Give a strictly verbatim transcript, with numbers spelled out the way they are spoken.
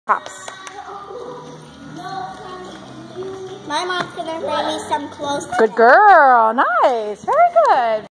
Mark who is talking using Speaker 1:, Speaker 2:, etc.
Speaker 1: Pops.
Speaker 2: My mom's gonna bring me some clothes.
Speaker 1: Good girl. Nice. Very good.